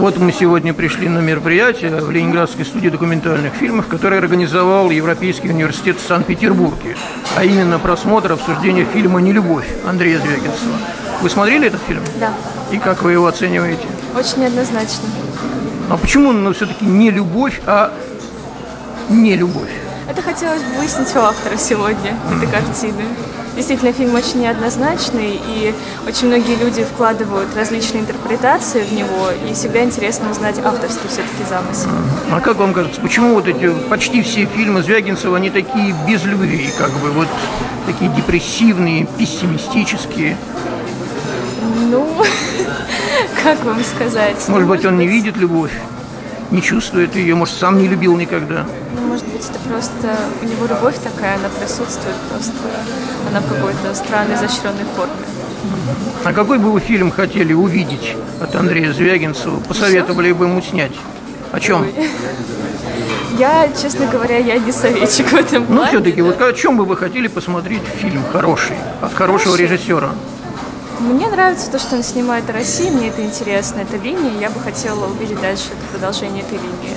Вот мы сегодня пришли на мероприятие в Ленинградской студии документальных фильмов, которое организовал Европейский университет в Санкт-Петербурге, а именно просмотр, обсуждение фильма «Нелюбовь» Андрея Звягинцева. Вы смотрели этот фильм? Да. И как вы его оцениваете? Очень однозначно. А почему он все-таки не любовь, а не любовь? Это хотелось бы выяснить у автора сегодня этой картины. Действительно, фильм очень неоднозначный, и очень многие люди вкладывают различные интерпретации в него, и всегда интересно узнать авторский все-таки замысел. А как вам кажется, почему вот эти почти все фильмы Звягинцева, они такие без любви, как бы вот такие депрессивные, пессимистические? Ну, как вам сказать? Может быть, он не видит любовь, не чувствует ее, может, сам не любил никогда? Может быть, это просто у него любовь такая, она присутствует просто, она в какой-то странной, изощренной форме. А какой бы вы фильм хотели увидеть от Андрея Звягинцева? Посоветовали бы ему снять? О чем? Я, честно говоря, я не советчик в этом плане. Ну, все-таки, вот о чем бы вы хотели посмотреть фильм хороший, от хорошего режиссера? Мне нравится то, что он снимает о России, мне это интересно, эта линия, я бы хотела увидеть дальше продолжение этой линии.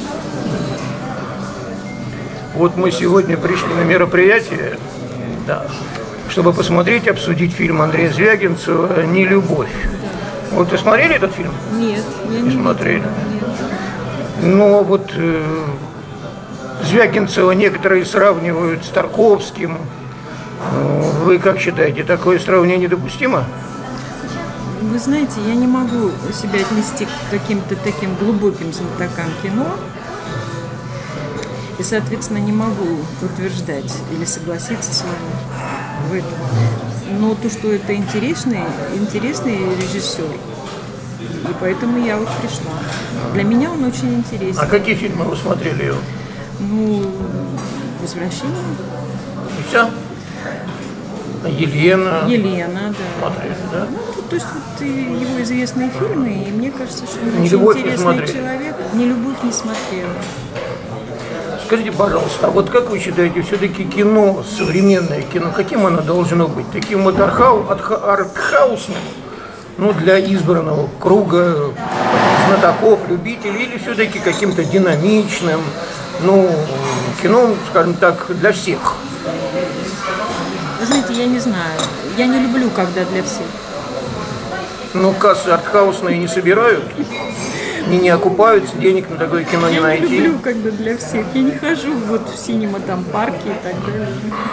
Вот мы сегодня пришли на мероприятие, да, чтобы посмотреть, обсудить фильм Андрея Звягинцева «Нелюбовь». Вот вы смотрели этот фильм? Нет, я не смотрели. Нет. Но вот Звягинцева некоторые сравнивают с Тарковским. Вы как считаете, такое сравнение допустимо? Вы знаете, я не могу себя отнести к каким-то таким глубоким знатокам кино. И, соответственно, не могу утверждать или согласиться с вами в этом. Но то, что это интересный режиссер, и поэтому я вот пришла. Для меня он очень интересен. А какие фильмы вы смотрели его? Ну, «Возвращение». И все? Елена, да. Смотрели, да? Ну, то есть вот его известные фильмы, и мне кажется, что он «Нелюбовь» очень не интересный смотрели? человек. «Нелюбовь» не смотрела. Скажите, пожалуйста, а вот как вы считаете, все-таки кино, современное кино, каким оно должно быть? Таким вот артхаусным, ну, для избранного круга знатоков, любителей, или все-таки каким-то динамичным, ну, кино, скажем так, для всех? Вы знаете, я не знаю. Я не люблю, когда для всех. Ну, кассы артхаусные не собирают? Не окупаются, денег на такое кино не найти? Я не люблю, когда для всех. Я не хожу вот в синема, там, парки и так далее.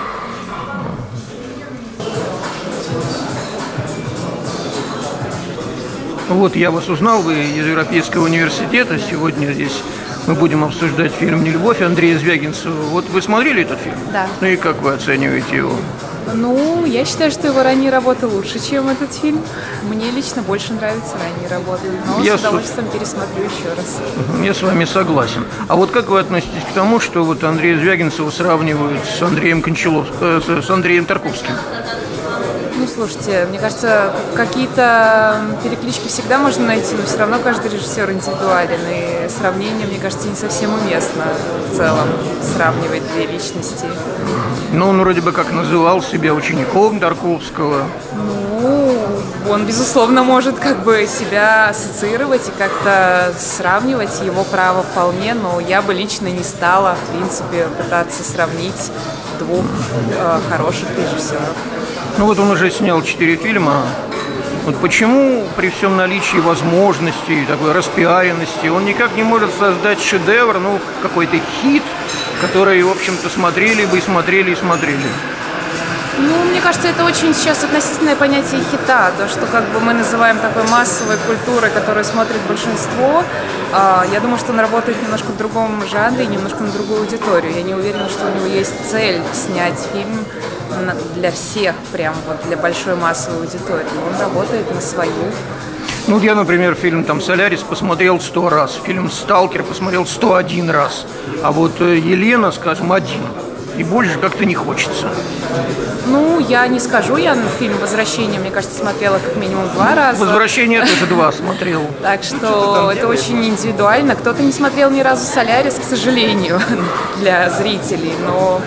Вот я вас узнал, вы из Европейского университета. Сегодня здесь мы будем обсуждать фильм «Нелюбовь» Андрея Звягинцева. Вот вы смотрели этот фильм? Да. Ну и как вы оцениваете его? Ну, я считаю, что его ранние работы лучше, чем этот фильм. Мне лично больше нравятся ранние работы, но Я с удовольствием пересмотрю еще раз. Я с вами согласен. А вот как вы относитесь к тому, что вот Андрея Звягинцева сравнивают с Андреем с Андреем Тарковским? Ну, слушайте, мне кажется, какие-то переклички всегда можно найти, но все равно каждый режиссер индивидуален, и сравнение, мне кажется, не совсем уместно в целом сравнивать две личности. Ну, он вроде бы как называл себя учеником Тарковского. Ну, он, безусловно, может как бы себя ассоциировать и как-то сравнивать, его право вполне, но я бы лично не стала, в принципе, пытаться сравнить двух хороших режиссеров. Ну вот он уже снял 4 фильма. Вот почему при всем наличии возможностей, такой распиаренности, он никак не может создать шедевр, ну, какой-то хит, который, в общем-то, смотрели бы и смотрели, и смотрели? Ну, мне кажется, это очень сейчас относительное понятие хита, то, что как бы мы называем такой массовой культурой, которую смотрит большинство. Я думаю, что он работает немножко в другом жанре, немножко на другую аудиторию. Я не уверена, что у него есть цель снять фильм для всех, прям вот для большой массовой аудитории. Он работает на свою. Ну, вот я, например, фильм там «Солярис» посмотрел 100 раз, фильм «Сталкер» посмотрел 101 раз, а вот «Елена», скажем, 1. И больше как-то не хочется. Ну, я не скажу, я фильм «Возвращение», мне кажется, смотрела как минимум 2 раза. «Возвращение» тоже 2 смотрел. Так что это очень индивидуально. Кто-то не смотрел ни разу «Солярис», к сожалению, для зрителей, но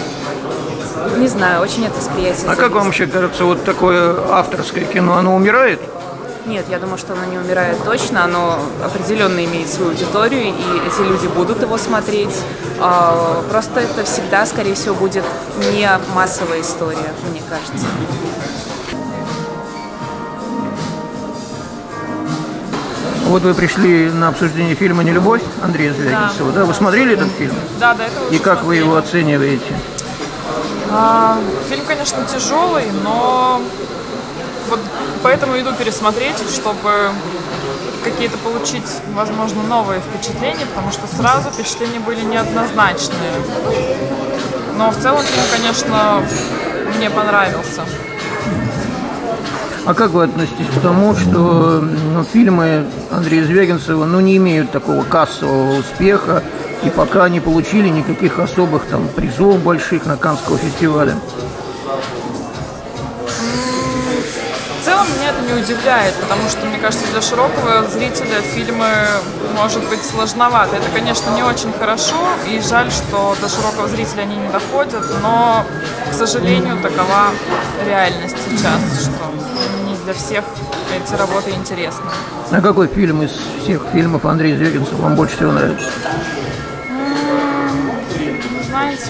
не знаю, очень это восприятие. А как вам вообще кажется, вот такое авторское кино, оно умирает? Нет, я думаю, что оно не умирает точно, оно определенно имеет свою аудиторию, и эти люди будут его смотреть. Просто это всегда, скорее всего, будет не массовая история, мне кажется. Вот вы пришли на обсуждение фильма «Нелюбовь» Андрея Звягинцева, да? Вы смотрели этот фильм? Да, до этого. И как вы его оцениваете? Фильм, конечно, тяжелый, но вот поэтому иду пересмотреть, чтобы какие-то получить, возможно, новые впечатления, потому что сразу впечатления были неоднозначные. Но в целом фильм, конечно, мне понравился. А как вы относитесь к тому, что фильмы Андрея Звягинцева не имеют такого кассового успеха и пока не получили никаких особых призов больших на Каннского фестиваля? В целом меня это не удивляет, потому что, мне кажется, для широкого зрителя фильмы может быть сложновато. Это, конечно, не очень хорошо, и жаль, что до широкого зрителя они не доходят, но, к сожалению, такова реальность сейчас, что не для всех эти работы интересны. А какой фильм из всех фильмов Андрея Звягинцева вам больше всего нравится? Знаете,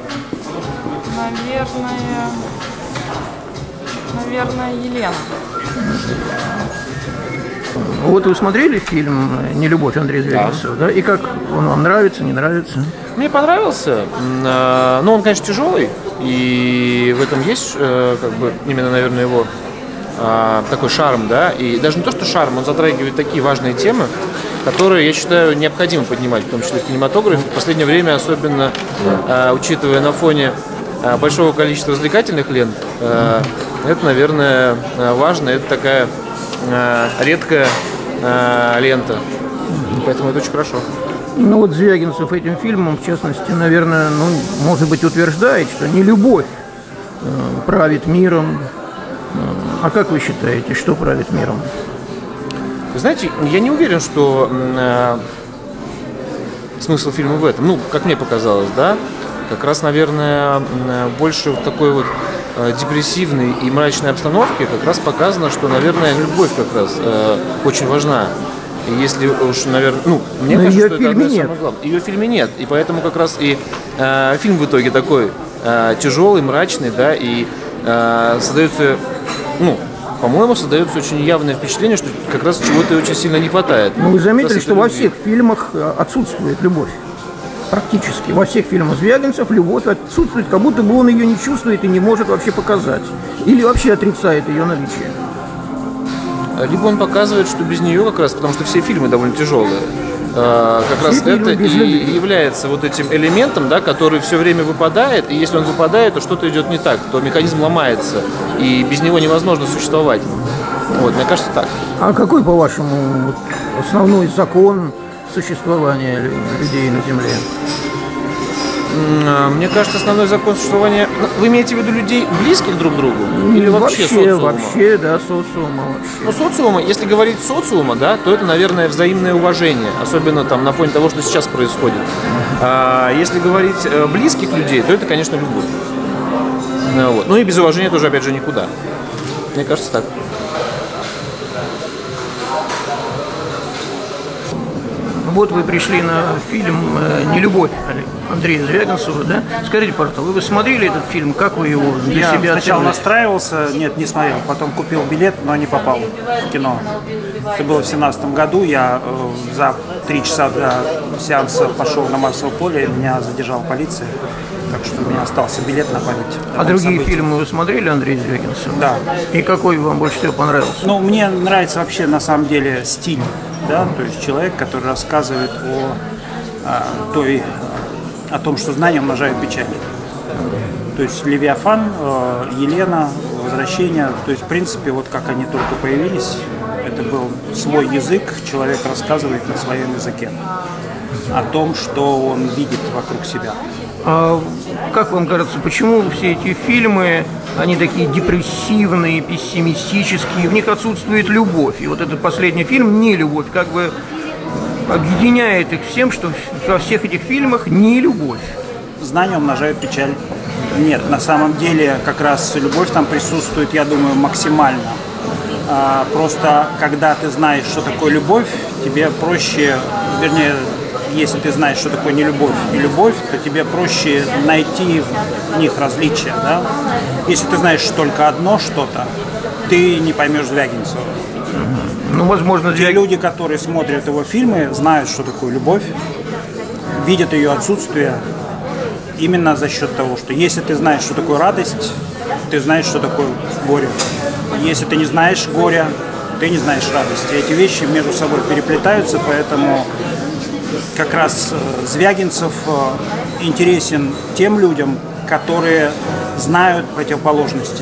наверное, Елена. Вот вы смотрели фильм «Нелюбовь» Андрея Звягинцева, да? И как он вам нравится, не нравится? Мне понравился, но он, конечно, тяжелый, и в этом есть, именно, наверное, его такой шарм, да, и даже не то, что шарм, он затрагивает такие важные темы, которые, я считаю, необходимо поднимать, в том числе в кинематографе. В последнее время, особенно учитывая на фоне большого количества развлекательных лент, это, наверное, важно, это такая редкая лента, поэтому это очень хорошо. Вот Звягинцев этим фильмом, в частности, наверное, может быть, утверждает, что нелюбовь правит миром. А как вы считаете, что правит миром? Вы знаете, я не уверен, что смысл фильма в этом. Как мне показалось, да? Как раз, наверное, больше в такой вот депрессивной и мрачной обстановке как раз показано, что, наверное, любовь как раз очень важна. И если уж, наверное, мне кажется, что это одно из самых главных. Ее в фильме нет. И поэтому как раз и фильм в итоге такой тяжелый, мрачный, да, и создается, по-моему, создается очень явное впечатление, что как раз чего-то очень сильно не хватает. Вы заметили, что во всех фильмах отсутствует любовь? Практически. Во всех фильмах Звягинцев любовь отсутствует, как будто бы он ее не чувствует и не может вообще показать. Или вообще отрицает ее наличие. Либо он показывает, что без нее как раз, потому что все фильмы довольно тяжелые. Как раз это и является вот этим элементом, да, который все время выпадает, и если он выпадает, то что-то идет не так, то механизм ломается, и без него невозможно существовать. Мне кажется, так. А какой, по-вашему, основной закон существования людей на Земле? Мне кажется, основной закон существования... Вы имеете в виду людей, близких друг к другу? Или вообще социума? Вообще, да, социума вообще. Социума, если говорить социума, да, то это, наверное, взаимное уважение, особенно на фоне того, что сейчас происходит. А если говорить близких людей, то это, конечно, любовь. И без уважения тоже, опять же, никуда. Мне кажется, так. Вот вы пришли на фильм «Нелюбовь» Андрея Звягинцева, да? Скажите, пожалуйста, вы смотрели этот фильм? Как вы его для себя сначала оценили? настраивался, нет, не смотрел, потом купил билет, но не попал в кино. Это было в 2017 году, я за 3 часа до сеанса пошел на Марсово поле, меня задержала полиция, так что у меня остался билет на память. А другие фильмы вы смотрели Андрея Звягинцева? Да. И какой вам больше всего понравился? Мне нравится вообще, на самом деле, стиль, да, то есть человек, который рассказывает о том, что знания умножают печаль. То есть «Левиафан», «Елена», «Возвращение», то есть, в принципе, вот как они только появились, это был свой язык, человек рассказывает на своем языке о том, что он видит вокруг себя. А как вам кажется, почему все эти фильмы, они такие депрессивные, пессимистические, в них отсутствует любовь? И вот этот последний фильм «Нелюбовь» как бы объединяет их всем, что во всех этих фильмах не любовь. Знания умножают печаль. Нет, на самом деле как раз любовь там присутствует, я думаю, максимально. Просто когда ты знаешь, что такое любовь, тебе проще, вернее, если ты знаешь, что такое нелюбовь и любовь, то тебе проще найти в них различия. Да? Если ты знаешь только одно что-то, ты не поймешь Звягинцева. Ну, возможно, Те люди, которые смотрят его фильмы, знают, что такое любовь, видят ее отсутствие именно за счет того, что если ты знаешь, что такое радость, ты знаешь, что такое горе. Если ты не знаешь горя, ты не знаешь радости. Эти вещи между собой переплетаются, поэтому как раз Звягинцев интересен тем людям, которые знают противоположности.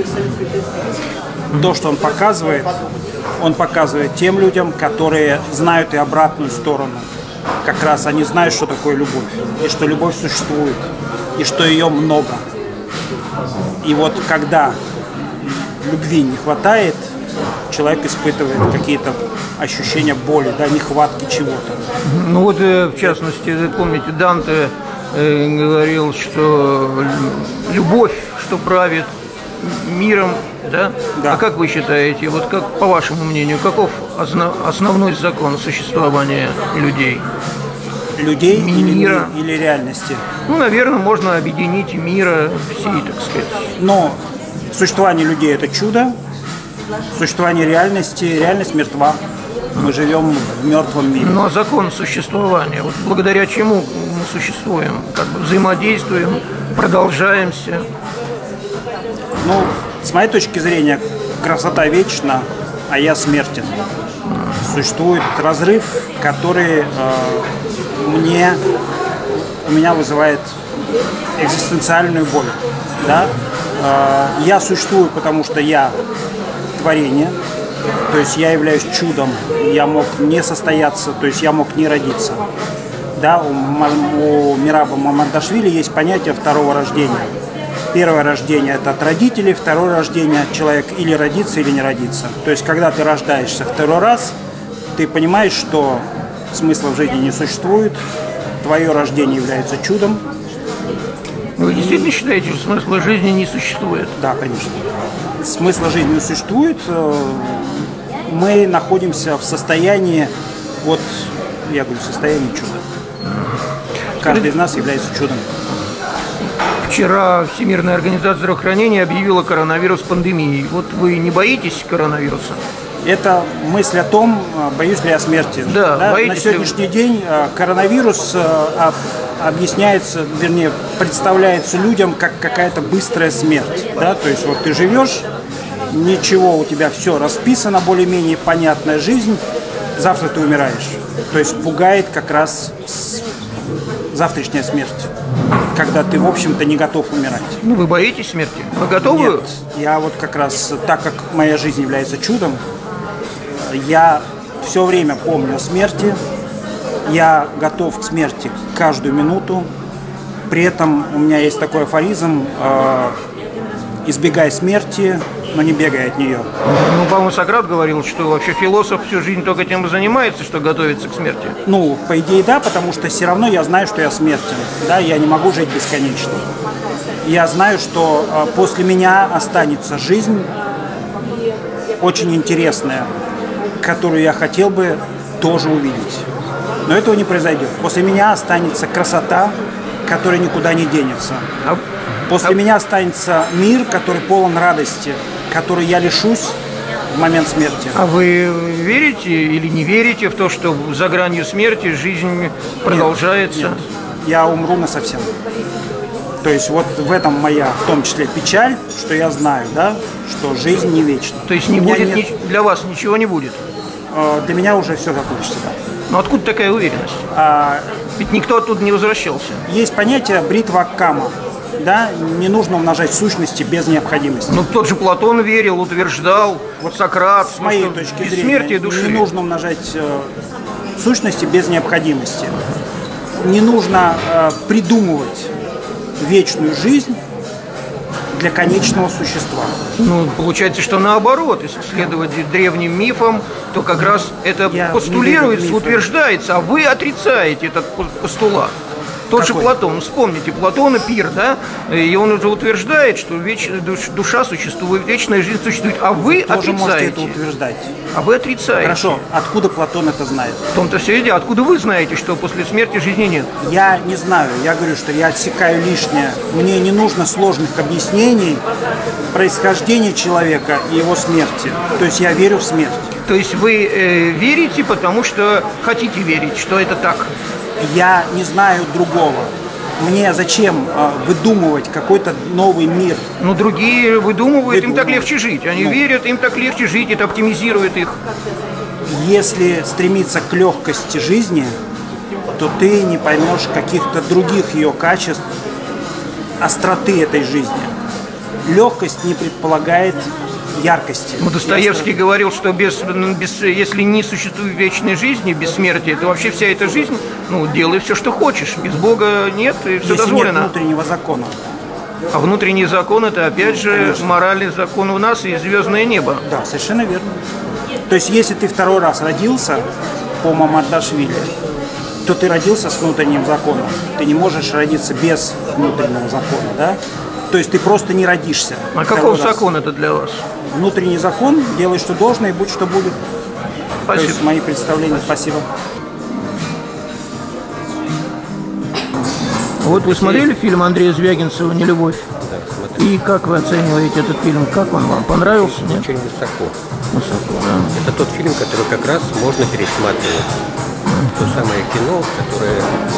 То, что он показывает тем людям, которые знают и обратную сторону. Как раз они знают, что такое любовь, и что любовь существует, и что ее много. И вот когда любви не хватает, человек испытывает какие-то ощущения боли, да, нехватки чего-то. Ну вот, в частности, вы помните, Данте говорил, что любовь, что правит миром, да? Да. А как вы считаете, вот как, по вашему мнению, каков основной закон существования людей? Людей Мира. или реальности? Ну, наверное, можно объединить мира всей, так сказать. Но существование людей – это чудо, существование реальности, реальность мертва. Мы живем в мертвом мире. Ну, а закон существования, вот благодаря чему мы существуем, как бы взаимодействуем, продолжаемся? Ну, с моей точки зрения, красота вечна, а я смертен. Существует разрыв, который у меня вызывает экзистенциальную боль. Да? Я существую, потому что я творение, то есть я являюсь чудом, я мог не состояться, то есть я мог не родиться. Да, у Мираба Мамардашвили есть понятие второго рождения. Первое рождение – это от родителей, второе рождение – человек или родится, или не родится. То есть, когда ты рождаешься второй раз, ты понимаешь, что смысла в жизни не существует, твое рождение является чудом. Вы действительно считаете, что смысла жизни не существует? Да, конечно. Смысла жизни не существует. Мы находимся в состоянии, вот, я говорю, состоянии чуда. Каждый из нас является чудом. Вчера Всемирная организация здравоохранения объявила коронавирус пандемией. Вот вы не боитесь коронавируса? Это мысль о том, боюсь ли я смерти. Да, На сегодняшний день коронавирус объясняется, вернее, представляется людям как какая-то быстрая смерть. Да? То есть вот ты живешь, ничего, у тебя все расписано, более-менее понятная жизнь, завтра ты умираешь. То есть пугает как раз завтрашняя смерть, когда ты, в общем-то, не готов умирать. Ну, вы боитесь смерти? Вы готовы? Нет, я вот как раз, так как моя жизнь является чудом, я все время помню о смерти, я готов к смерти каждую минуту. При этом у меня есть такой афоризм: избегай смерти, но не бегай от нее. Ну, по-моему, Сократ говорил, что вообще философ всю жизнь только тем и занимается, что готовится к смерти. Ну, по идее, да, потому что все равно я знаю, что я смертен. Да, я не могу жить бесконечно. Я знаю, что после меня останется жизнь очень интересная, которую я хотел бы тоже увидеть. Но этого не произойдет. После меня останется красота, которая никуда не денется. После меня останется мир, который полон радости, который я лишусь в момент смерти. А вы верите или не верите в то, что за гранью смерти жизнь продолжается? Нет. Я умру насовсем. То есть вот в этом моя, в том числе, печаль, что я знаю, да, что жизнь не вечна. То есть не будет, для вас ничего не будет? Для меня уже все закончится, да. Но откуда такая уверенность? Ведь никто оттуда не возвращался. Есть понятие бритва Кама. Да, не нужно умножать сущности без необходимости. Ну, тот же Платон верил, утверждал, вот Сократ, с моей точки зрения, смерти души. Не нужно умножать сущности без необходимости. Не нужно придумывать вечную жизнь для конечного существа. Ну, получается, что наоборот, если следовать древним мифам, то как раз это постулируется, утверждается, а вы отрицаете этот постулат. Тот же Платон, вспомните, Платона пир, да, и он уже утверждает, что душа существует, вечная жизнь существует, а вы тоже отрицаете. можете это утверждать. А вы отрицаете. Хорошо, откуда Платон это знает? В том-то все и дело. Откуда вы знаете, что после смерти жизни нет? Я не знаю, я говорю, что я отсекаю лишнее. Мне не нужно сложных объяснений происхождения человека и его смерти. То есть я верю в смерть. То есть вы верите, потому что хотите верить, что это так? Я не знаю другого. Мне зачем выдумывать какой-то новый мир? Ну, другие выдумывают, им так легче жить. Они верят, им так легче жить, это оптимизирует их. Если стремиться к легкости жизни, то ты не поймешь каких-то других ее качеств, остроты этой жизни. Легкость не предполагает яркости. Ну, Достоевский говорил, что если не существует вечной жизни, бессмертия, то вообще вся эта жизнь, ну, делай все, что хочешь. Без Бога нет, и все дозволено. Нет внутреннего закона. А внутренний закон – это, опять же, моральный закон у нас и звездное небо. Да, совершенно верно. То есть, если ты второй раз родился по Мамардашвили, то ты родился с внутренним законом. Ты не можешь родиться без внутреннего закона, да? То есть ты просто не родишься. А каков закон это для вас? Внутренний закон, делай, что должно, и будь, что будет. Спасибо. То есть мои представления. Спасибо. Вот вы смотрели фильм Андрея Звягинцева «Нелюбовь»? Да, смотрю. И как вы оцениваете этот фильм? Как он вам? Понравился? Нет? Очень высоко. Высоко, да. Это тот фильм, который как раз можно пересматривать. То самое кино, которое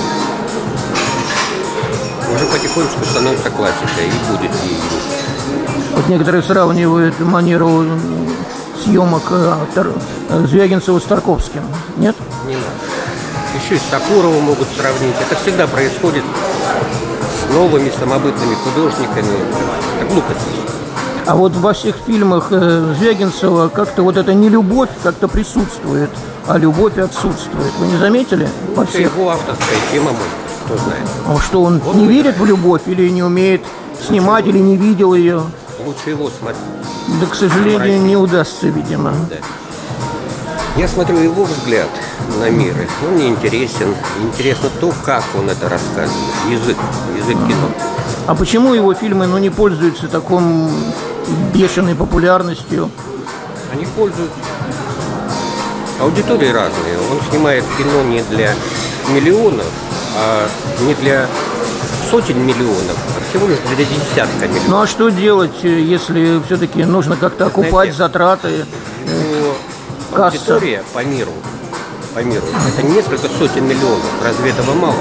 уже потихонечку становится классикой и будет ею. Вот некоторые сравнивают манеру съемок Звягинцева с Тарковским. Нет? Не надо. Еще и с Сакуровым могут сравнить. Это всегда происходит с новыми самобытными художниками. Это глупость. А вот во всех фильмах Звягинцева как-то вот эта нелюбовь как-то присутствует, а любовь отсутствует. Вы не заметили? Во Это всех. его авторская тема, может, кто знает. А что, он не верит в любовь или не умеет снимать, или не видел ее? Лучше его смотреть. Да, к сожалению, не удастся, видимо. Да. Я смотрю его взгляд на мир. Он мне интересен. Интересно то, как он это рассказывает. Язык кино. А почему его фильмы не пользуются такой бешеной популярностью? Они пользуются. Аудитории разные. Он снимает кино не для миллионов, а не для сотен миллионов, а всего лишь для десятка миллионов. Ну а что делать, если все-таки нужно как-то окупать затраты? Аудитория по миру, это несколько сотен миллионов. Разве этого мало?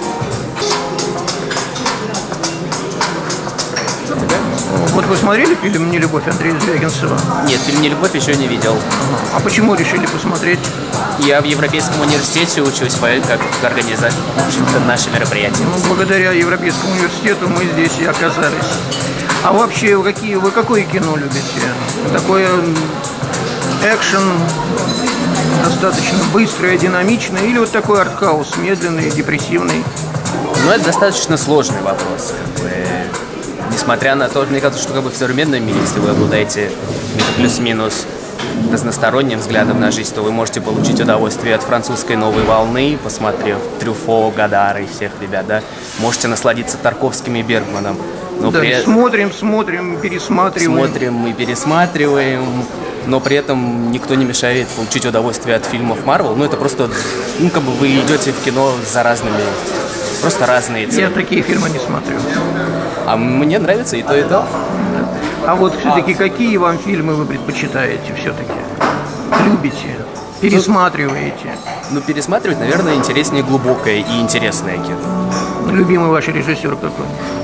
Вот вы смотрели фильм «Нелюбовь» Андрея Звягинцева? Нет, фильм «Нелюбовь» еще не видел. А почему решили посмотреть? Я в Европейском университете учусь, как организовать наши мероприятия. Ну, благодаря Европейскому университету мы здесь и оказались. А вообще, вы какое кино любите? Такое экшен, достаточно быстрое, динамичное, или вот такой артхаус, медленный, депрессивный? Ну, это достаточно сложный вопрос. Несмотря на то, мне кажется, что в современном мире, если вы обладаете плюс-минус разносторонним взглядом на жизнь, то вы можете получить удовольствие от французской новой волны, посмотрев Трюфо, Годара и всех ребят, да. Можете насладиться Тарковским и Бергманом. Но да, смотрим, пересматриваем. Смотрим и пересматриваем, но при этом никто не мешает получить удовольствие от фильмов Marvel. Ну, это просто, вы идете в кино за разными, просто разные цели. Я такие фильмы не смотрю. А мне нравится и то, и то. А вот все-таки какие вам фильмы вы предпочитаете все-таки? Любите? Пересматриваете? Ну, пересматривать, наверное, интереснее глубокое и интересное кино. Любимый ваш режиссер какой?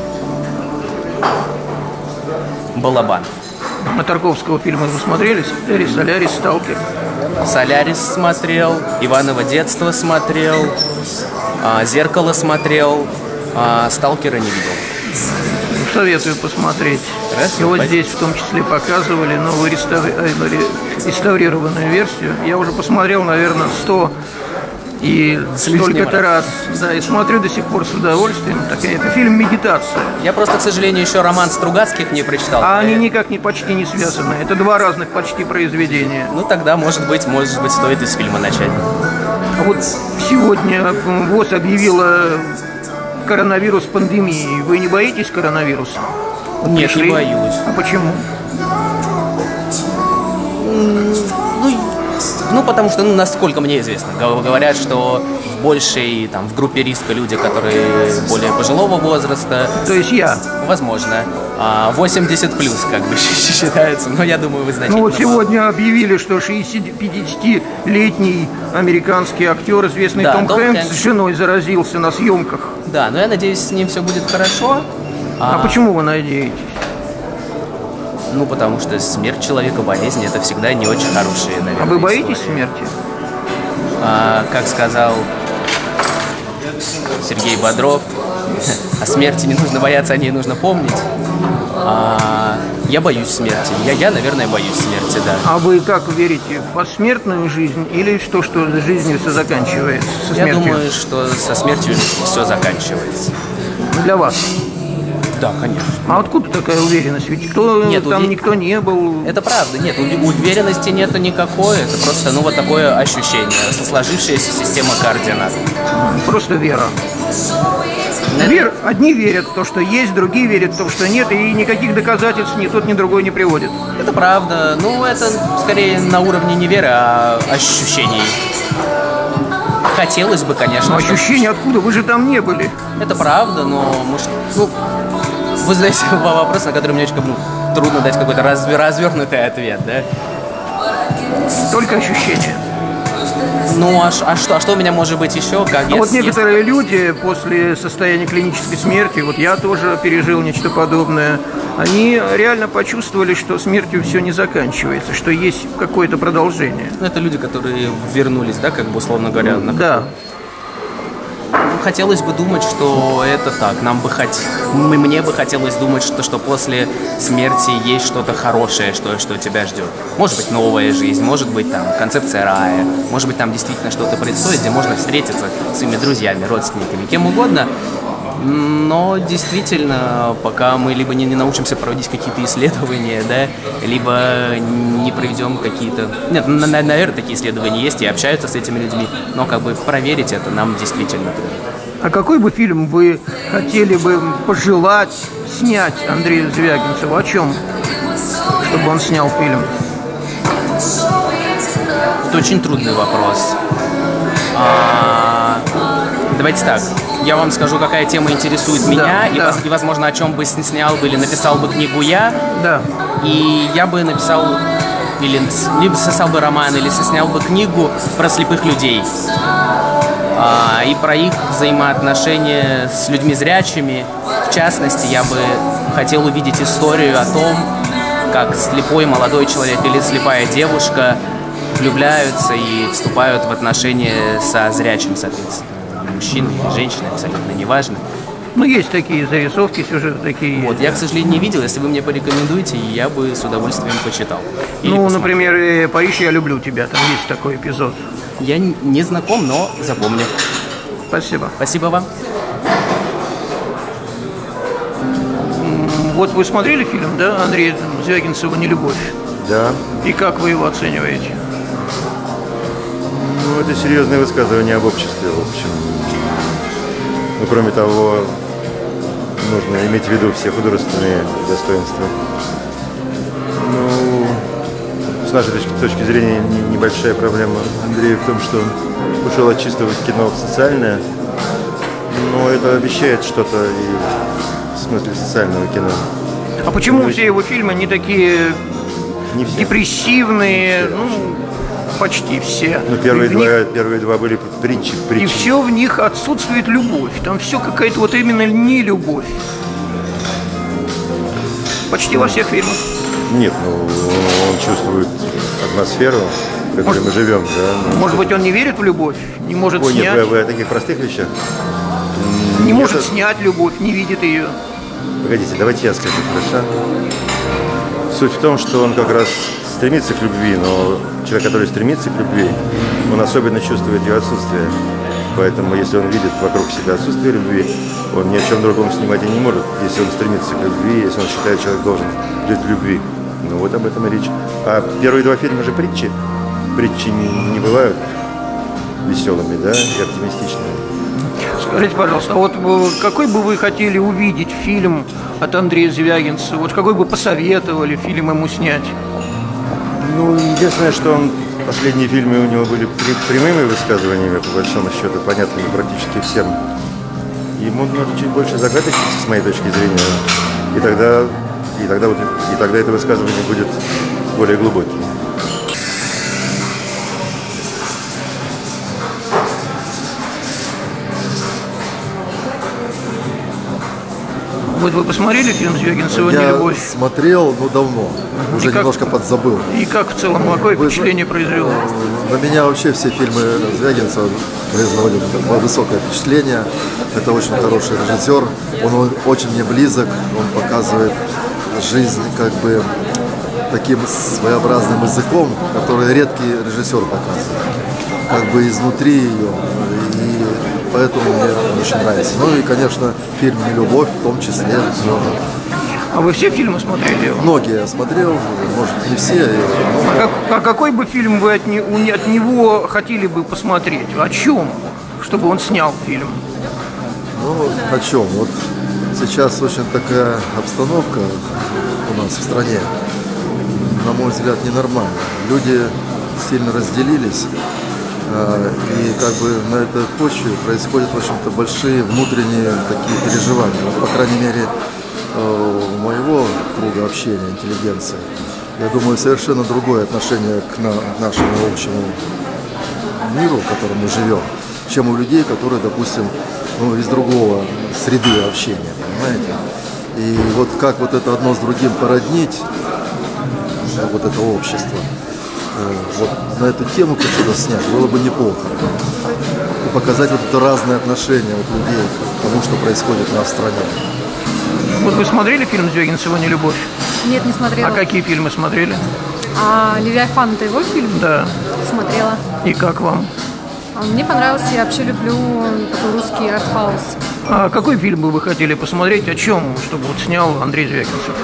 Балабанов. А Тарковского фильма вы смотрели? «Солярис», «Сталкер»? «Солярис» смотрел, «Иваново детство» смотрел, «Зеркало» смотрел, «Сталкера» не видел. Советую посмотреть. Хорошо, и вот здесь в том числе показывали новую реставрированную версию. Я уже посмотрел, наверное, 100 и столько-то раз. Да, и смотрю до сих пор с удовольствием. Это фильм «Медитация». Я просто, к сожалению, еще роман Стругацких не прочитал. А они никак почти не связаны. Это два разных почти произведения. Ну тогда, может быть, стоит из фильма начать. А вот сегодня ВОЗ объявила коронавирус пандемии. Вы не боитесь коронавируса? Вот Нет, пришли. не боюсь. А почему? Ну, потому что, насколько мне известно, говорят, что в группе риска люди, которые более пожилого возраста. То есть я. Возможно. 80 плюс, как бы считается, но я думаю, вы знаете. Ну вот сегодня объявили, что 50-летний американский актер, известный Том Хэнкс, с женой заразился на съемках. Да, но я надеюсь, с ним все будет хорошо. А почему вы надеетесь? Ну, потому что смерть человека, болезнь, это всегда не очень хорошие, наверное, А вы боитесь истории. смерти? Как сказал Сергей Бодров, о смерти не нужно бояться, о ней нужно помнить. Я боюсь смерти. Я, наверное, боюсь смерти, да. А вы как верите, в посмертную жизнь или в то, что с жизнью все заканчивается, со Я смертью? думаю, что со смертью все заканчивается. Для вас? Да, конечно. А откуда такая уверенность? Ведь никто не был. Это правда, нет, уверенности нету никакой, это просто, вот такое ощущение, сложившаяся система координат. Просто вера. Одни верят в то, что есть, другие верят в то, что нет, и никаких доказательств ни тот, ни другой не приводит. Это правда, это скорее на уровне не веры, а ощущений. Хотелось бы, конечно. Но ощущения откуда? Вы же там не были. Это правда, но может, вы знаете вопрос, на который мне очень трудно дать какой-то развернутый ответ, да? Только ощущения. А что у меня может быть еще? Вот некоторые люди после состояния клинической смерти, вот я тоже пережил нечто подобное, они реально почувствовали, что смертью все не заканчивается, что есть какое-то продолжение. Это люди, которые вернулись, да, условно говоря? Да. Хотелось бы думать, что это так. Мне бы хотелось думать, что после смерти есть что-то хорошее, что тебя ждет. Может быть, новая жизнь, может быть, концепция рая, может быть, там действительно что-то происходит, где можно встретиться с своими друзьями, родственниками, кем угодно. Но действительно, пока мы либо не научимся проводить какие-то исследования, да, либо не проведем какие-то... Нет, наверное, такие исследования есть и общаются с этими людьми, но проверить это нам действительно трудно. А какой бы фильм вы хотели бы пожелать снять Андрею Звягинцеву? О чем? Чтобы он снял фильм? Это очень трудный вопрос. Давайте так. Я вам скажу, какая тема интересует меня, и, возможно, о чем бы снял бы или написал бы книгу я. Да. И я бы написал, либо сосал бы роман, или снял бы книгу про слепых людей. И про их взаимоотношения с людьми зрячими. В частности, я бы хотел увидеть историю о том, как слепой молодой человек или слепая девушка влюбляются и вступают в отношения со зрячим, соответственно. Мужчина или женщина, абсолютно неважно. Есть такие зарисовки, сюжеты такие. Вот, я, к сожалению, не видел. Если вы мне порекомендуете, я бы с удовольствием почитал. Например, «Поищи, я люблю тебя». Там есть такой эпизод. Я не знаком, но запомню. Спасибо. Спасибо вам. Вот вы смотрели фильм, да, Андрея Звягинцева «Нелюбовь»? Да. И как вы его оцениваете? Это серьезное высказывание об обществе, в общем. Кроме того, нужно иметь в виду все художественные достоинства. С нашей точки зрения, небольшая проблема Андрея в том, что он ушел от чистого кино в социальное, но это обещает что-то и в смысле социального кино. А почему все его фильмы не такие депрессивные, почти все? Первые два были притчи. И все в них отсутствует любовь. Там все какая-то именно не любовь. Почти во всех фильмах. Нет, он чувствует атмосферу, в которой мы живем. Да? Может быть, он не верит в любовь, не может снять. Нет, вы о таких простых вещах? Не может снять любовь, не видит ее. Погодите, давайте я скажу, хорошо? Суть в том, что он как раз стремится к любви, но человек, который стремится к любви, он особенно чувствует ее отсутствие. Поэтому, если он видит вокруг себя отсутствие любви, он ни о чем другом снимать и не может, если он стремится к любви, если он считает, что человек должен жить в любви. Вот об этом и речь. А первые два фильма же притчи. Притчи не бывают веселыми, да, и оптимистичными. Скажите, пожалуйста, а вот какой бы вы хотели увидеть фильм от Андрея Звягинцева? Вот какой бы посоветовали фильм ему снять? Ну, единственное, что последние фильмы у него были прямыми высказываниями, по большому счету, понятными практически всем. Ему надо чуть больше загадочности, с моей точки зрения. И тогда это высказывание будет более глубоким. Вот вы посмотрели фильм Звягинцева Я «Нелюбовь»? смотрел, но давно, уже немножко подзабыл. И как в целом, какое впечатление произвело? На меня вообще все фильмы Звягинцева производят высокое впечатление. Это очень хороший режиссер, он очень мне близок, он показывает жизнь как бы таким своеобразным языком, который редкий режиссер показывает, как бы изнутри ее. И поэтому мне очень нравится. Ну и, конечно, фильм «Нелюбовь» в том числе. А вы все фильмы смотрели? Многие я смотрел, может, не все. А какой бы фильм вы от него хотели бы посмотреть? О чем? Чтобы он снял фильм? Ну, о чем? Вот сейчас очень такая обстановка у нас в стране, на мой взгляд, ненормальная. Люди сильно разделились. И как бы на этой почве происходят, в общем-то, большие внутренние такие переживания. Вот, по крайней мере, у моего круга общения, интеллигенции, я думаю, совершенно другое отношение к нашему общему миру, в котором мы живем, чем у людей, которые, допустим, из другого среды общения, понимаете? И вот как вот это одно с другим породнить, вот это общество, вот на эту тему что-то снять было бы неплохо. И показать вот это разные отношения вот людей к тому, что происходит у нас в стране. Вот вы смотрели фильм Звягинцева «Нелюбовь»? Нет, не смотрела. А какие фильмы смотрели? «Левиафан» — это его фильм? Да. Смотрела. И как вам? Мне понравился, я вообще люблю такой русский артхаус. А какой фильм бы вы хотели посмотреть, о чем, чтобы вот снял Андрей Звягинцев?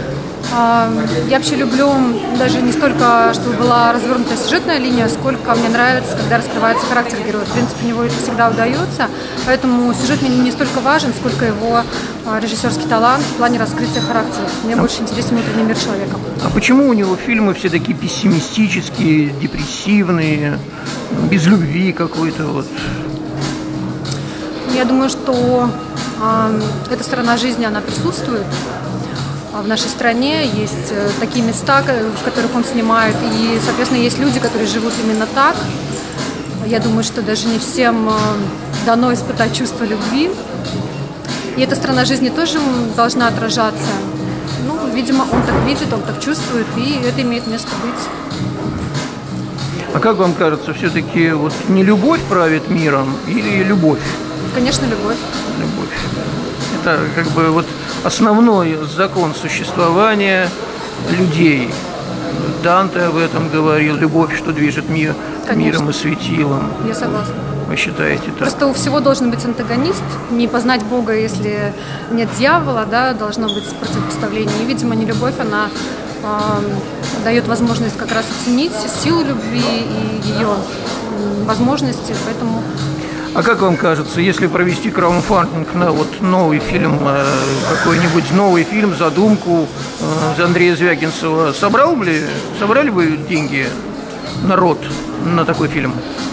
Я вообще люблю даже не столько, чтобы была развернутая сюжетная линия, сколько мне нравится, когда раскрывается характер героя. В принципе, у него это всегда удается, поэтому сюжет мне не столько важен, сколько его режиссерский талант в плане раскрытия характера. Мне больше интересен внутренний мир человека. А почему у него фильмы все такие пессимистические, депрессивные, без любви какой-то вот? Я думаю, что эта сторона жизни, она присутствует в нашей стране. Есть такие места, в которых он снимает, и, соответственно, есть люди, которые живут именно так. Я думаю, что даже не всем дано испытать чувство любви. И эта сторона жизни тоже должна отражаться. Ну, видимо, он так видит, он так чувствует, и это имеет место быть. А как вам кажется, все-таки вот не любовь правит миром или любовь? Конечно, любовь. Любовь. Это как бы вот основной закон существования людей. Данте об этом говорил. Любовь, что движет миром и светилом. Я согласна. Вы считаете так? Просто у всего должен быть антагонист. Не познать Бога, если нет дьявола, да, должно быть противопоставление. И, видимо, нелюбовь, она дает возможность как раз оценить силу любви и ее возможности. Поэтому... А как вам кажется, если провести краудфандинг на вот новый фильм, какой-нибудь новый фильм, задумку Андрея Звягинцева, собрали бы деньги народ на такой фильм?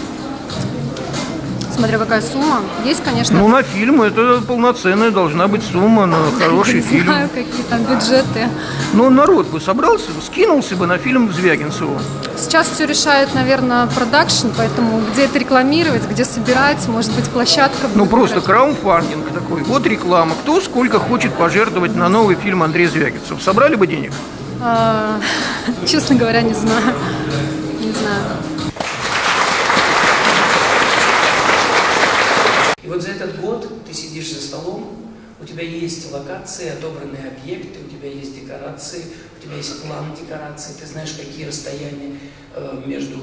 Смотря какая сумма. Есть, конечно... Ну, на фильм это полноценная должна быть сумма на хороший фильм. Не знаю, какие там бюджеты. Ну, народ бы собрался, скинулся бы на фильм Звягинцеву. Сейчас все решает, наверное, продакшн, поэтому где это рекламировать, где собирать, может быть, площадка. Ну, просто краудфандинг такой. Вот реклама. Кто сколько хочет пожертвовать на новый фильм Андрея Звягинцева. Собрали бы денег? Честно говоря, не знаю. Не знаю. И вот за этот год ты сидишь за столом, у тебя есть локации, отобранные объекты, у тебя есть декорации, у тебя есть план декораций, ты знаешь, какие расстояния между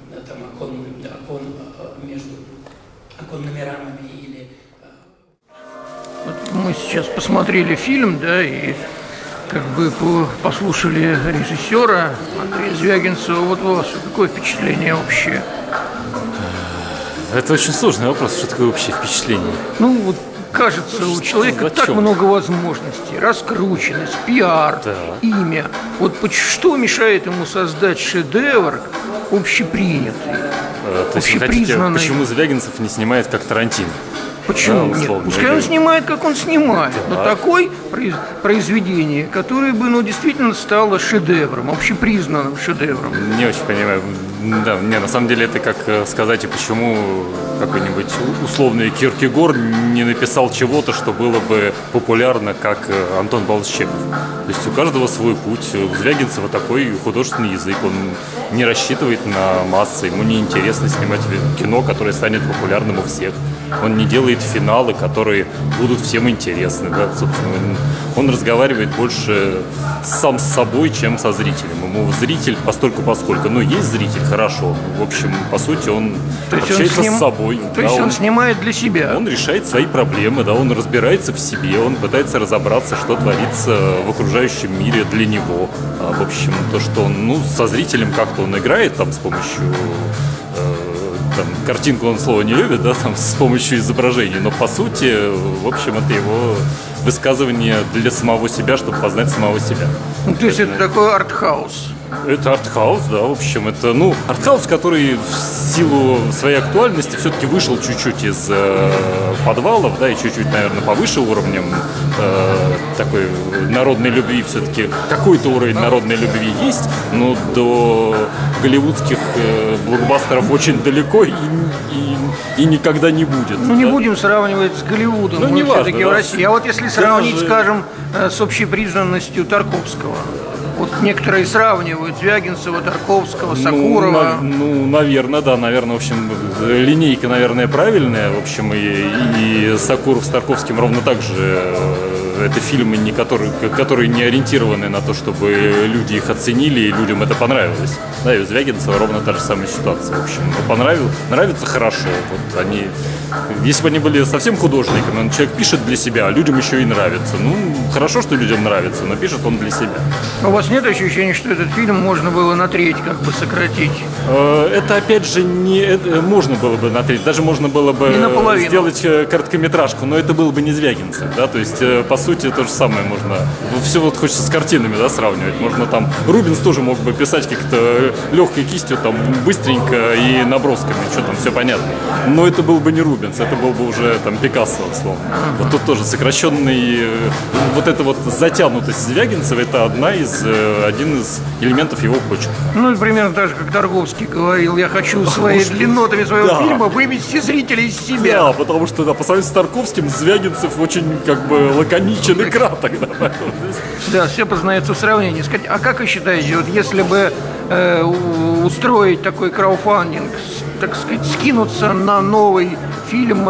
оконными рамами или... Вот мы сейчас посмотрели фильм, да, и как бы послушали режиссера Андрея Звягинцева. Вот у вас какое впечатление общее? Это очень сложный вопрос, что такое общее впечатление. Ну, вот кажется, у человека так много возможностей, раскрученность, пиар, имя. Вот что мешает ему создать шедевр общепринятый, То есть вы хотите, почему Звягинцев не снимает как Тарантино? Почему нет? Пускай он снимает, как он снимает. Но такое произведение, которое бы, действительно стало шедевром, общепризнанным шедевром. Не очень понимаю. Да, на самом деле это как сказать, и почему какой-нибудь условный Киркегор не написал чего-то, что было бы популярно, как Антон Павлович Чехов. То есть у каждого свой путь. У Звягинцева такой художественный язык. Он не рассчитывает на массы. Ему не интересно снимать кино, которое станет популярным у всех. Он не делает финалы, которые будут всем интересны. Да? Собственно, он разговаривает больше сам с собой, чем со зрителем. Ему зритель постольку-поскольку. Но есть зритель, хорошо. В общем, по сути, он общается с собой. То есть он снимает для себя. Он решает свои проблемы, да, он разбирается в себе, он пытается разобраться, что творится в окружающем мире для него. В общем, то, что он, со зрителем как-то он играет там с помощью... картинку он слово не любит, да, с помощью изображений, но по сути, в общем, это его высказывание для самого себя, чтобы познать самого себя. То есть это такой артхаус. Это артхаус, да, в общем, это, артхаус, который в силу своей актуальности все-таки вышел чуть-чуть из подвалов, да, и чуть-чуть, наверное, повыше уровнем такой народной любви, все-таки какой-то уровень народной любви есть, но до голливудских блокбастеров очень далеко и никогда не будет. Не будем сравнивать с Голливудом, мы все-таки в России. А вот если сравнить, скажем, с общепризнанностью Тарковского. Вот некоторые сравнивают Звягинцева, Тарковского, Сакурова. Наверное, да, в общем, линейка, наверное, правильная, в общем, и Сакуров с Тарковским ровно так же. Это фильмы, которые не ориентированы на то, чтобы люди их оценили и людям это понравилось. Да, и у Звягинцева ровно та же самая ситуация. В общем, нравится хорошо. Вот они, если бы они были совсем художниками, человек пишет для себя, а людям еще и нравится. Хорошо, что людям нравится, но пишет он для себя. У вас нет ощущения, что этот фильм можно было на треть сократить? Это, опять же, можно было бы на треть. Даже можно было бы сделать короткометражку, но это было бы не Звягинцев, да, то есть, по сути, то же самое можно. Все вот хочется с картинами, да, сравнивать. Можно там, Рубенс тоже мог бы писать как-то легкой кистью, там, быстренько и набросками, что там, все понятно. Но это был бы не Рубенс, это был бы уже, там, Пикассо, условно. Вот тут тоже сокращенный, вот эта вот затянутость Звягинцева, это один из элементов его почерка. Примерно так же, как Тарковский говорил, я хочу своей длиннотами своего фильма вывести зрителей из себя. Да, потому что, по сравнению с Тарковским, Звягинцев очень, лаконичен и краток. Да, все познается в сравнении. А как вы считаете, вот если бы устроить такой краудфандинг, так сказать, скинуться на новый фильм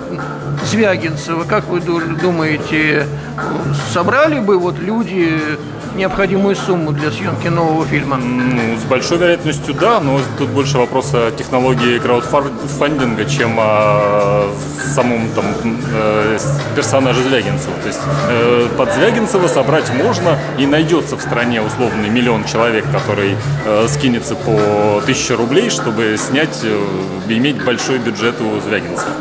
Звягинцева, как вы думаете, собрали бы люди необходимую сумму для съемки нового фильма? С большой вероятностью да, но тут больше вопрос о технологии краудфандинга, чем о самом персонаже Звягинцева. То есть под Звягинцева собрать можно, и найдется в стране условный 1 миллион человек, который скинется по 1000 рублей, чтобы снять, иметь большой бюджет у Звягинцева.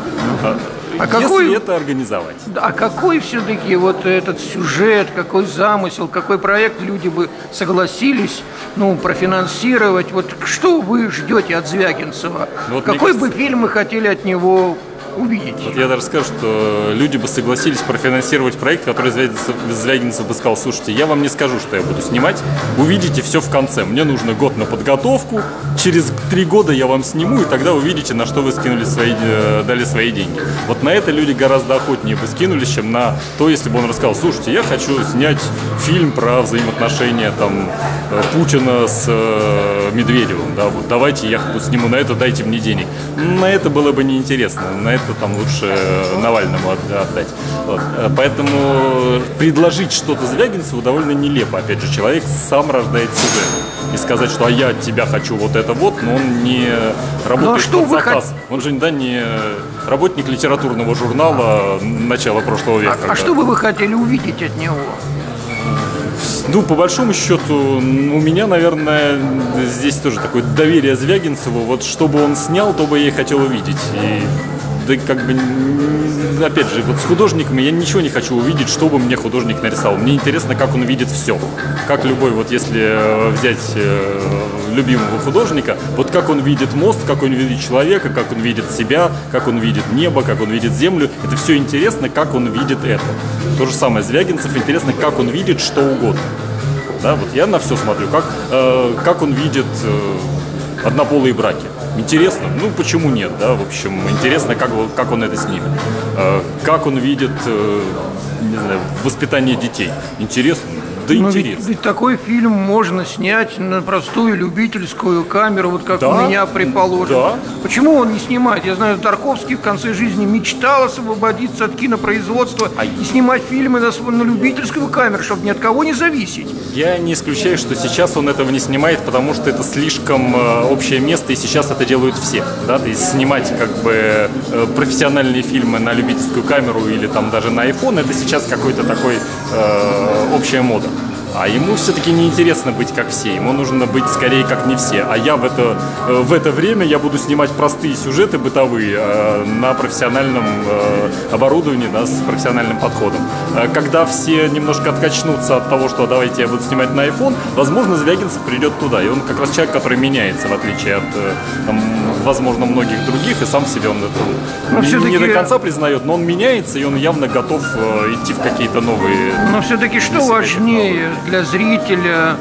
Если это организовать. А какой все-таки вот этот сюжет, какой замысел, какой проект люди бы согласились профинансировать? Вот что вы ждете от Звягинцева? Какой бы фильм вы хотели от него увидеть? Вот я даже скажу, что люди бы согласились профинансировать проект, который Звягинцев бы сказал: слушайте, я вам не скажу, что я буду снимать, увидите все в конце. Мне нужно год на подготовку, через 3 года я вам сниму, и тогда увидите, на что вы дали свои деньги. Вот на это люди гораздо охотнее бы скинулись, чем на то, если бы он рассказал: слушайте, я хочу снять фильм про взаимоотношения Путина с Медведевым, да, вот давайте я сниму на это, дайте мне денег. На это было бы неинтересно, на это лучше Навальному отдать. Вот. Поэтому предложить что-то Звягинцеву довольно нелепо. Опять же, человек сам рождает сюжет. И сказать, что я от тебя хочу вот это вот, но он не работает под заказ. Он же не работник литературного журнала начала прошлого века. А что бы вы хотели увидеть от него? Ну, по большому счету, у меня, наверное, здесь тоже такое доверие Звягинцеву. Вот что бы он снял, то бы я и хотел увидеть. И да, как бы, опять же, вот с художниками я ничего не хочу увидеть, что бы мне художник нарисовал. Мне интересно, как он видит все. Как любой, вот если взять любимого художника, вот как он видит мост, как он видит человека, как он видит себя, как он видит небо, как он видит землю. Это все интересно, как он видит это. То же самое Звягинцев, интересно, как он видит что угодно. Да, вот я на все смотрю, как он видит однополые браки. Интересно, ну почему нет, да, в общем, интересно, как он это снимет. Как он видит, не знаю, воспитание детей. Интересно. Да интересно. Ведь такой фильм можно снять на простую любительскую камеру, вот как у меня предположим. Да. Почему он не снимает? Я знаю, Тарковский в конце жизни мечтал освободиться от кинопроизводства и снимать фильмы на любительскую камеру, чтобы ни от кого не зависеть. Я не исключаю, что сейчас он этого не снимает, потому что это слишком общее место, и сейчас это делают все. Да? То есть снимать как бы профессиональные фильмы на любительскую камеру или там даже на iPhone, это сейчас какой-то такой общая мода. А ему все-таки неинтересно быть как все, ему нужно быть скорее как не все. А я в это время я буду снимать простые сюжеты бытовые на профессиональном оборудовании, да, с профессиональным подходом. Когда все немножко откачнутся от того, что давайте я буду снимать на iPhone, возможно, Звягинцев придет туда. И он как раз человек, который меняется, в отличие от, там, возможно, многих других, и сам себе он это не до конца признает, но он меняется, и он явно готов идти в какие-то новые... Но все-таки что важнее для зрителя?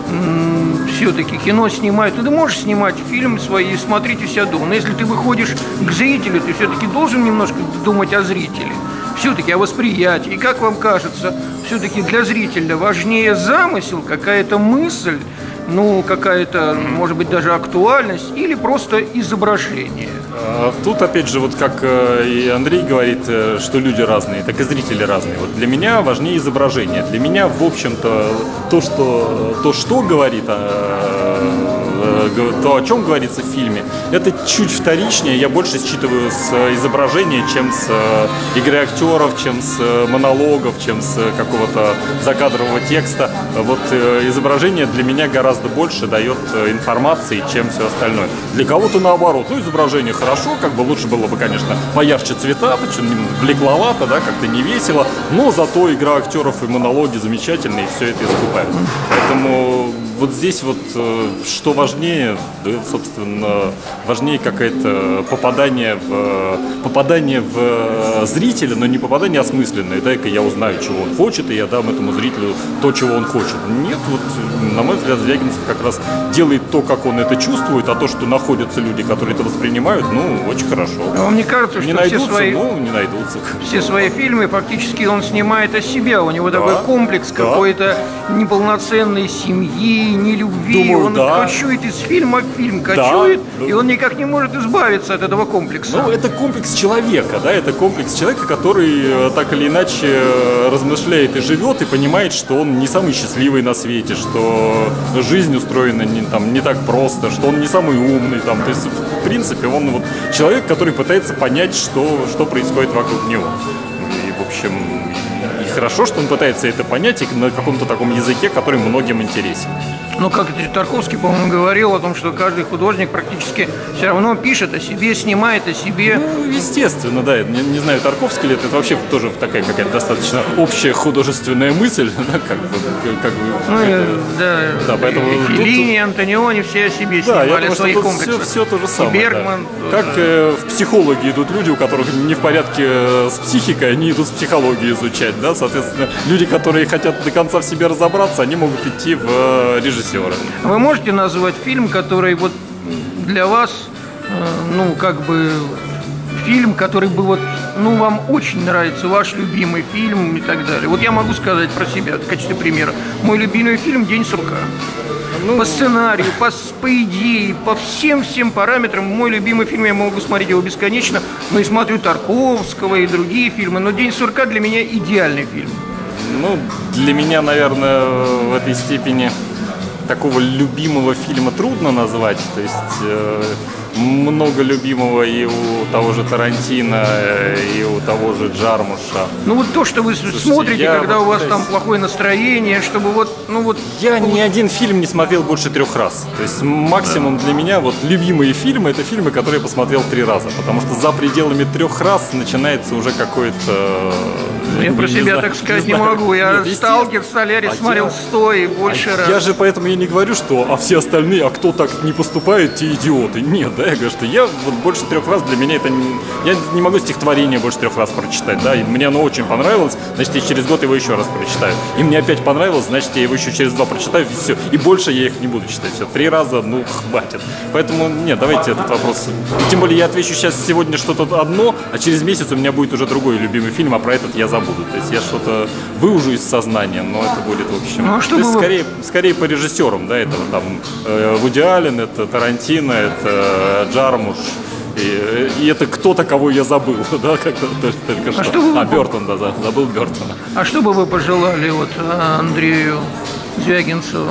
Все-таки кино снимать. Ты можешь снимать фильм свои и смотреть у себя дома. Но если ты выходишь к зрителю, ты все-таки должен немножко думать о зрителе. Все-таки о восприятии. И как вам кажется, все-таки для зрителя важнее замысел, какая-то мысль, ну, какая-то, может быть, даже актуальность или просто изображение? Тут, опять же, вот как и Андрей говорит, что люди разные, так и зрители разные. Вот для меня важнее изображение. Для меня, в общем-то, то, что говорит, то, о чем говорится в фильме, это чуть вторичнее. Я больше считываю с изображения, чем с игры актеров, чем с монологов, чем с какого-то закадрового текста. Вот изображение для меня гораздо больше дает информации, чем все остальное. Для кого-то наоборот. Ну, изображение хорошо, как бы лучше было бы, конечно, поярче цвета, почему блекловато, да, как-то не весело, но зато игра актеров и монологи замечательные, и все это искупают. Поэтому вот здесь вот что важнее, да, собственно, важнее какое-то попадание в зрителя, но не попадание осмысленное. Дай-ка я узнаю, чего он хочет, и я дам этому зрителю то, чего он хочет. Нет, вот, на мой взгляд, Звягинцев как раз делает то, как он это чувствует, а то, что находятся люди, которые это воспринимают, ну, очень хорошо. А вам не кажется, что не найдутся, не найдутся. Все свои фильмы фактически он снимает о себе, у него такой комплекс какой-то неполноценной семьи, не любви, думаю, он кочует из фильма в фильм, кочует, и он никак не может избавиться от этого комплекса. Ну, это комплекс человека, да, это комплекс человека, который так или иначе размышляет и живет, и понимает, что он не самый счастливый на свете, что жизнь устроена не так просто, что он не самый умный, там, то есть, в принципе, он вот человек, который пытается понять, что происходит вокруг него. И, в общем, и хорошо, что он пытается это понять и на каком-то таком языке, который многим интересен. Ну, как Тарковский, по-моему, говорил о том, что каждый художник практически все равно пишет о себе, снимает о себе. Ну, естественно, да. Не знаю, Тарковский ли это вообще тоже такая какая-то достаточно общая художественная мысль. Да, поэтому Феллини, Антониони все о себе снимали в своих комплексах. Все то же самое. Бергман. Как в психологии идут люди, у которых не в порядке с психикой, они идут в психологию изучать, да, соответственно, люди, которые хотят до конца в себе разобраться, они могут идти в режиссера. Вы можете назвать фильм, который вот для вас, ну, как бы фильм, который бы вот, ну, вам очень нравится, ваш любимый фильм и так далее? Вот я могу сказать про себя в качестве примера. Мой любимый фильм «День сурка». По сценарию, по идее, по всем параметрам мой любимый фильм, я могу смотреть его бесконечно, но и смотрю Тарковского и другие фильмы, но «День сурка» для меня идеальный фильм. Ну, для меня, наверное, в этой степени такого любимого фильма трудно назвать. То есть много любимого и у того же Тарантино, и у того же Джармуша. Ну вот то, что вы смотрите, когда у вас там плохое настроение, чтобы Я ни один фильм не смотрел больше 3 раз. То есть максимум для меня вот любимые фильмы — это фильмы, которые я посмотрел 3 раза. Потому что за пределами 3 раз начинается уже какой-то... Я про себя так сказать не могу. Я «Сталкер», «Солярис» смотрел 100 и больше раз. Я же поэтому и не говорю, что а все остальные, а кто так не поступает, те идиоты. Нет, да, я говорю, что я вот больше 3 раз, для меня это не... Я не могу стихотворение больше 3 раз прочитать, да, и мне оно очень понравилось, значит, я через год его еще раз прочитаю. И мне опять понравилось, значит, я его еще через 2 прочитаю, и все. И больше я их не буду читать. Все, 3 раза, ну, хватит. Поэтому, нет, давайте этот вопрос... И тем более я отвечу сейчас сегодня что-то одно, а через месяц у меня будет уже другой любимый фильм, а про этот я забуду. То есть я что-то выужу из сознания, но это будет, в общем... Ну, а что скорее по режиссерам, да, это там Вуди Аллен, это Тарантино, это Джармуш, и это кто-то, кого я забыл, да, как-то только что. Бёртон, да, забыл Бёртона. А что бы вы пожелали вот Андрею Звягинцеву?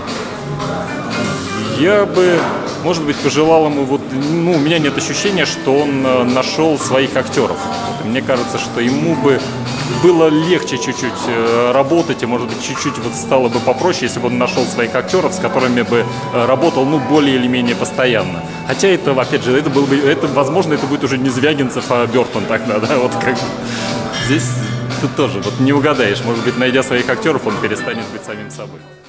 Я бы, может быть, пожелал ему, вот, ну, у меня нет ощущения, что он нашел своих актеров. Вот, мне кажется, что ему бы было легче чуть-чуть работать, и, может быть, чуть-чуть вот стало бы попроще, если бы он нашел своих актеров, с которыми бы работал, ну, более или менее постоянно. Хотя это, опять же, возможно, это будет уже не Звягинцев, а Бёртон тогда, да, вот как здесь тут тоже вот не угадаешь, может быть, найдя своих актеров, он перестанет быть самим собой.